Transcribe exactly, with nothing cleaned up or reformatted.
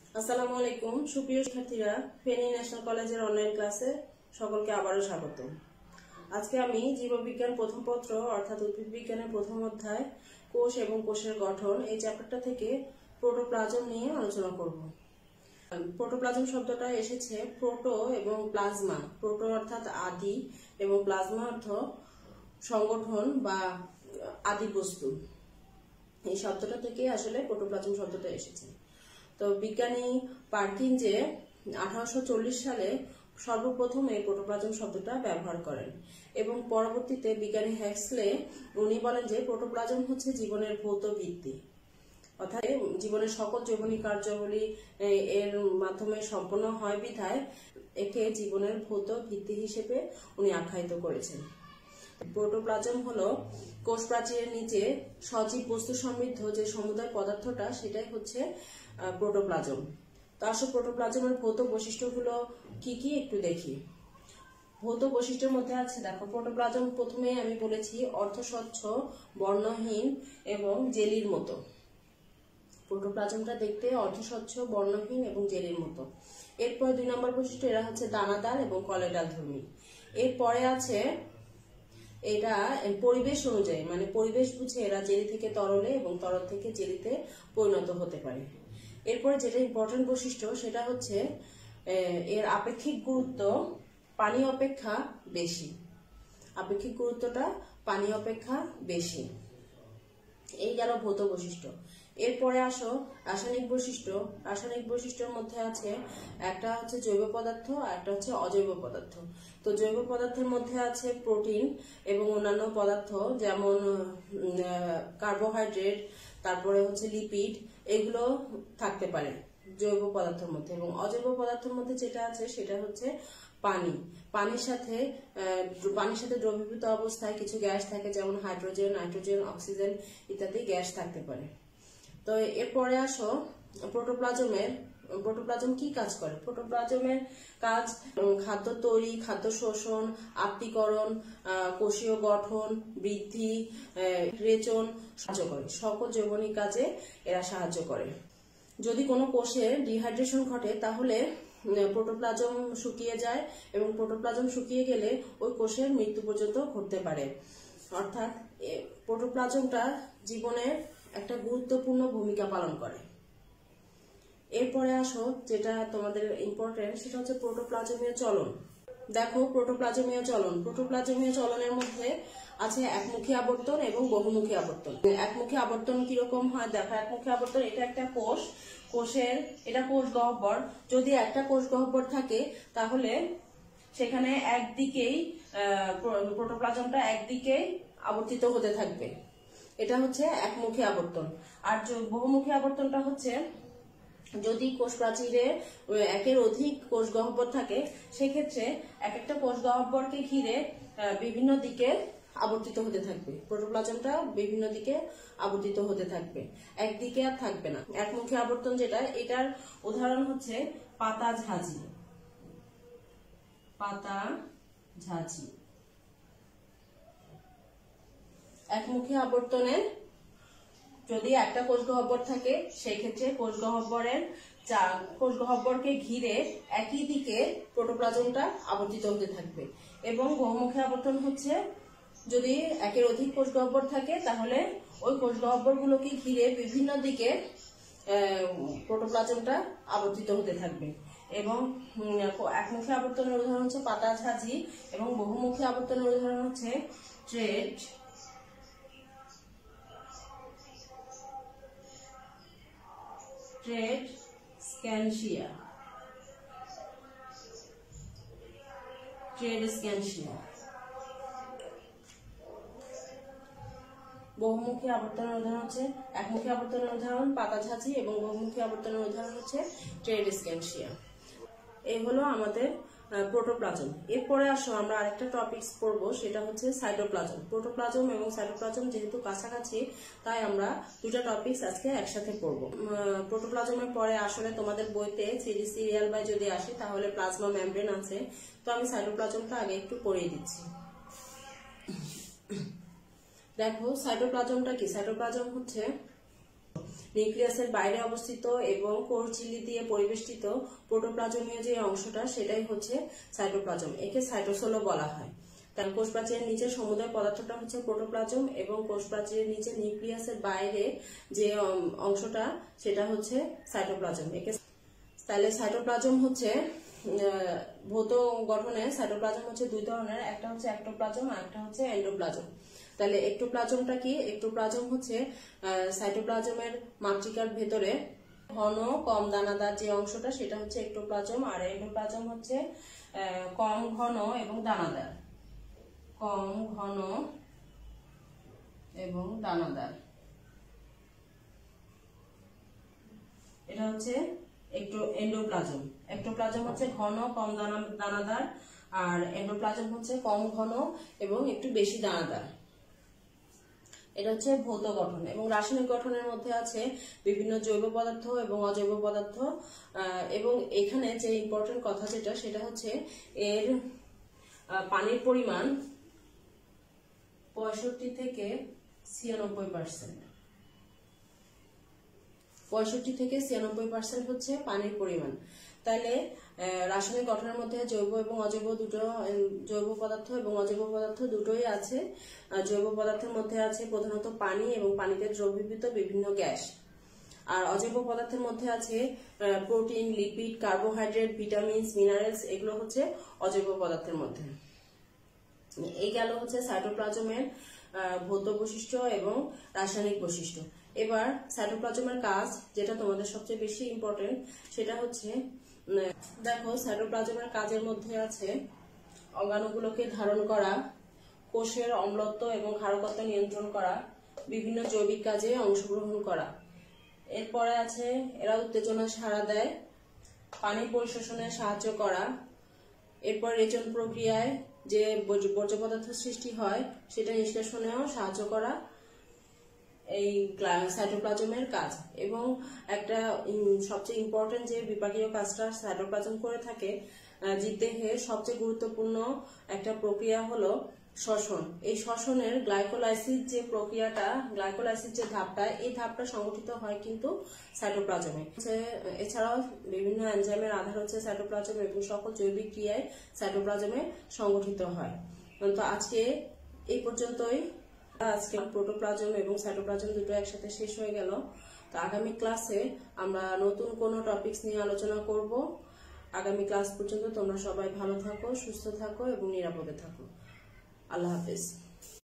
আসসালামু আলাইকুম সুপ্রিয় শিক্ষার্থীরা, ফেনী ন্যাশনাল কলেজের অনলাইন ক্লাসে সকলকে আবারও স্বাগত। আজকে আমি জীববিজ্ঞান প্রথম পত্র অর্থাৎ উদ্ভিদ বিজ্ঞানের প্রথম অধ্যায় কোষ এবং কোষের গঠন এই চ্যাপ্টারটা থেকে প্রোটোপ্লাজম নিয়ে আলোচনা করব। প্রোটোপ্লাজম শব্দটা এসেছে প্রোটো এবং প্লাজমা। প্রোটো অর্থাৎ আদি এবং প্লাজমা অর্থ সংগঠন বা আদি বস্তু। এই শব্দটা থেকে আসলে প্রোটোপ্লাজম শব্দটা এসেছে। তো বিজ্ঞানী পার্কিনজে আঠারোশো চল্লিশ সালে সর্বপ্রথম এই প্রোটোপ্লাজম শব্দটা ব্যবহার করেন এবং পরবর্তীতে বিজ্ঞানী হ্যাক্সলে উনি বলেন যে প্রোটোপ্লাজম হচ্ছে জীবনের ভৌত ভিত্তি, অর্থাৎ জীবনের সকল জৈবনিক কার্যাবলী এর মাধ্যমে সম্পন্ন হয় বিধায় একে জীবনের ভৌত ভিত্তি হিসেবে উনি আখ্যায়িত করেছেন। প্রোটোপ্লাজম হলো কোষ প্রাচীরের নিচে সজীব বস্তু সমৃদ্ধ যে সমুদয় পদার্থটা, সেটাই হচ্ছে প্রোটোপ্লাজম। তো আসলে প্রোটোপ্লাজমের ভৌত বৈশিষ্ট্যগুলো কি কি একটু দেখি। ভৌত বৈশিষ্ট্যের মধ্যে আছে, দেখো, প্রোটোপ্লাজম প্রথমে আমি বলেছি অর্ধস্বচ্ছ, বর্ণহীন এবং জেলির মতো। প্রোটোপ্লাজমটা দেখতে অর্ধস্বচ্ছ, বর্ণহীন এবং জেলির মতো। এরপর দুই নম্বর বৈশিষ্ট্য, এরা হচ্ছে দানাদার এবং কলেডাল ধর্মী। এরপরে আছে এটা পরিবেশ অনুযায়ী, মানে পরিবেশ বুঝে এরা জেলি থেকে তরলে এবং তরল থেকে জেলিতে পরিণত হতে পারে। এরপরে যেটা ইম্পর্টেন্ট বৈশিষ্ট্য সেটা হচ্ছে এর আপেক্ষিক গুরুত্ব পানি অপেক্ষা বেশি। আপেক্ষিক গুরুত্বটা পানি অপেক্ষা বেশি। এই গেল ভৌত বৈশিষ্ট্য। এরপরে আসো রাসায়নিক বৈশিষ্ট্য। রাসায়নিক বৈশিষ্ট্যের মধ্যে আছে একটা হচ্ছে জৈব পদার্থ আর একটা হচ্ছে অজৈব পদার্থ। তো জৈব পদার্থের মধ্যে আছে প্রোটিন এবং অন্যান্য পদার্থ, যেমন কার্বোহাইড্রেট, তারপরে হচ্ছে লিপিড, এগুলো থাকতে পারে জৈব পদার্থের মধ্যে। এবং অজৈব পদার্থের মধ্যে যেটা আছে সেটা হচ্ছে পানি। পানির সাথে পানির সাথে দ্রবীভূত অবস্থায় কিছু গ্যাস থাকে, যেমন হাইড্রোজেন, নাইট্রোজেন, অক্সিজেন ইত্যাদি গ্যাস থাকতে পারে। তো এরপরে আসো প্রোটোপ্লাজমের প্রোটোপ্লাজম কি কাজ করে। প্রোটোপ্লাজমের কাজ খাদ্য তৈরি, খাদ্য শোষণ, আত্তীকরণ, কোষীয় গঠন, বৃদ্ধি, রেচন সাহায্য করে। সকল জৈবনিক কাজে এরা সাহায্য করে। যদি কোনো কোষে ডিহাইড্রেশন ঘটে তাহলে প্রোটোপ্লাজম শুকিয়ে যায় এবং প্রোটোপ্লাজম শুকিয়ে গেলে ওই কোষের মৃত্যু পর্যন্ত ঘটতে পারে। অর্থাৎ প্রোটোপ্লাজমটা জীবনের একটা গুরুত্বপূর্ণ ভূমিকা পালন করে। এরপরে আসো যেটা তোমাদের ইম্পর্টেন্ট, সেটা হচ্ছে প্রোটোপ্লাজমীয় চলন। দেখো, প্রোটোপ্লাজমীয় চলন প্রোটোপ্লাজমীয় চলনের মধ্যে আছে একমুখী আবর্তন এবং বহুমুখী আবর্তন। একমুখী আবর্তন কিরকম হয় দেখো। একমুখী আবর্তন, এটা একটা কোষ, কোষের এটা কোষ গহ্বর। যদি একটা কোষ গহ্বর থাকে তাহলে সেখানে একদিকেই প্রোটোপ্লাজমটা একদিকেই আবর্তিত হতে থাকবে, এটা হচ্ছে একমুখী আবর্তন। আর বহুমুখী আবর্তনটা হচ্ছে যদি কোষ প্রাচীরে একের অধিক কোষ গহ্বর থাকে, সেক্ষেত্রে এক একটা কোষ গহ্বরকে ঘিরে বিভিন্ন দিকে আবর্তিত হতে থাকবে। প্রোটোপ্লাজমটা বিভিন্ন দিকে আবর্তিত হতে থাকবে, একদিকে আর থাকবে না। একমুখী আবর্তন যেটা, এটার উদাহরণ হচ্ছে পাতা ঝাঁঝি। পাতা ঝাঁঝি একমুখী আবর্তনের যদি একটা কোষ গহ্বর থাকে, সেক্ষেত্রে কোষ গহ্বরের কোষ গহ্বরকে ঘিরে একই দিকে প্রোটোপ্লাজমটা আবর্তিত হতে থাকবে। এবং বহুমুখী আবর্তন হচ্ছে যদি একের অধিক কোষ গহ্বর থাকে তাহলে ওই কোষ গহ্বরগুলোকে ঘিরে বিভিন্ন দিকে প্রোটোপ্লাজমটা আবর্তিত হতে থাকবে। এবং একমুখী আবর্তনের উদাহরণ হচ্ছে পাতা ঝাঁঝি এবং বহুমুখী আবর্তনের উদাহরণ হচ্ছে ট্রেড ট্রেড স্ক্যানশিয়া ট্রেড স্ক্যানশিয়া বহুমুখী আবর্তনের উদাহরণ হচ্ছে একমুখী আবর্তনের উদাহরণ পাতা ঝাঁঝি এবং বহুমুখী আবর্তনের উদাহরণ হচ্ছে ট্রেড স্ক্যানশিয়া। এই হলো আমাদের প্রোটোপ্লাজম। এরপরে আসো আমরা আরেকটা টপিকস পড়বো, সেটা হচ্ছে সাইটোপ্লাজম। প্রোটোপ্লাজম এবং সাইটোপ্লাজম যেহেতু কাছাকাছি, তাই আমরা দুটা টপিকস আজকে একসাথে পড়বো। প্রোটোপ্লাজমের পরে আসলে তোমাদের বইতে সিরিজ সিরিয়াল বাই যদি আসে তাহলে প্লাজমা মেমব্রেন আছে। তো আমি সাইটোপ্লাজমটা আগে একটু পড়িয়ে দিচ্ছি। দেখো, সাইটোপ্লাজমটা কি। সাইটোপ্লাজম হচ্ছে নিউক্লিয়াসের বাইরে অবস্থিত এবং কোষ ঝিল্লি দিয়ে পরিবেষ্টিত প্রোটোপ্লাজমীয় যে অংশটা সেটাই হচ্ছে সাইটোপ্লাজম। একে সাইটোসোলও বলা হয়। কারণ কোষ প্রাচীরের নিচের সমুদয় পদার্থটা হচ্ছে প্রোটোপ্লাজম এবং কোষ প্রাচীরের নিচে নিউক্লিয়াসের বাইরে যে অংশটা সেটা হচ্ছে সাইটোপ্লাজম। একে তাহলে সাইটোপ্লাজম হচ্ছে ভৌত গঠনে সাইটোপ্লাজম হচ্ছে দুই ধরনের, একটা হচ্ছে একটোপ্লাজম আর একটা হচ্ছে এন্ডোপ্লাজম। তাহলে একটোপ্লাজমটা কি? একটোপ্লাজম হচ্ছে সাইটোপ্লাজমের মাতৃকার ভেতরে ঘন কম দানাদার যে অংশটা সেটা হচ্ছে একটোপ্লাজম, আর এন্ডোপ্লাজম হচ্ছে কম ঘন এবং দানাদার, কম ঘন এবং দানাদার। এটা হচ্ছে এন্ডোপ্লাজম। একটোপ্লাজম হচ্ছে ঘন কম দানাদার আর এন্ডোপ্লাজম হচ্ছে কম ঘন এবং একটু বেশি দানাদার। এটা হচ্ছে ভৌত গঠন। এবং রাসায়নিক গঠনের মধ্যে আছে বিভিন্ন জৈব পদার্থ এবং অজৈব পদার্থ। এবং এখানে যে ইম্পর্টেন্ট কথা যেটা সেটা হচ্ছে এর পানির পরিমাণ পঁয়ষট্টি থেকে ছিয়ানব্বই পার্সেন্ট পঁয়ষট্টি থেকে ছিয়ানব্বই পার্সেন্ট হচ্ছে পানির পরিমাণ। তাহলে রাসায়নিক গঠনের মধ্যে জৈব এবং অজৈব দুটো জৈব পদার্থ এবং অজৈব পদার্থ দুটোই আছে। জৈব পদার্থের মধ্যে আছে প্রধানত পানি এবং পানিতে দ্রবীভূত বিভিন্ন গ্যাস, আর অজৈব পদার্থের মধ্যে আছে protein, lipid, carbohydrate, vitamins, minerals, এগুলো হচ্ছে অজৈব পদার্থের মধ্যে। এই গেল হচ্ছে সাইটোপ্লাজমের ভৌত বৈশিষ্ট্য এবং রাসায়নিক বৈশিষ্ট্য। এবার সাইটোপ্লাজমের কাজ যেটা তোমাদের সবচেয়ে বেশি ইম্পর্টেন্ট সেটা হচ্ছে দেখো, সাইটোপ্লাজমের কাজের মধ্যে আছে অঙ্গাণুগুলোকে ধারণ করা, কোষের অম্লত্ব এবং ক্ষারকত্ব নিয়ন্ত্রণ করা, বিভিন্ন জৈবিক কাজে অংশগ্রহণ করা। এরপরে আছে এরা উত্তেজনা সাড়া দেয়, পানি পরিশোষণে সাহায্য করা, এরপর রেচন প্রক্রিয়ায় যে বর্জ্য পদার্থ সৃষ্টি হয় সেটা নিষ্কাশনেও সাহায্য করা এই সাইটোপ্লাজমের কাজ। এবং একটা সবচেয়ে ইম্পর্টেন্ট যে বিপাকীয় কাজটা সাইটোপ্লাজম করে থাকে, জীবদেহে সবচেয়ে গুরুত্বপূর্ণ একটা প্রক্রিয়া হলো শ্বসন। এই শ্বসনের গ্লাইকোলাইসিস যে প্রক্রিয়াটা, গ্লাইকোলাইসিস যে ধাপটা, এই ধাপটা সংগঠিত হয় কিন্তু সাইটোপ্লাজমে। এছাড়াও বিভিন্ন এনজাইমের আধার হচ্ছে সাইটোপ্লাজম এবং সকল জৈবিক ক্রিয়ায় সাইটোপ্লাজমে সংগঠিত হয়। তো আজকে এই পর্যন্তই। আজকে প্রোটোপ্লাজম এবং সাইটোপ্লাজম দুটো একসাথে শেষ হয়ে গেল। তো আগামী ক্লাসে আমরা নতুন কোনো টপিকস নিয়ে আলোচনা করব। আগামী ক্লাস পর্যন্ত তোমরা সবাই ভালো থাকো, সুস্থ থাকো এবং নিরাপদে থাকো। আল্লাহ হাফেজ।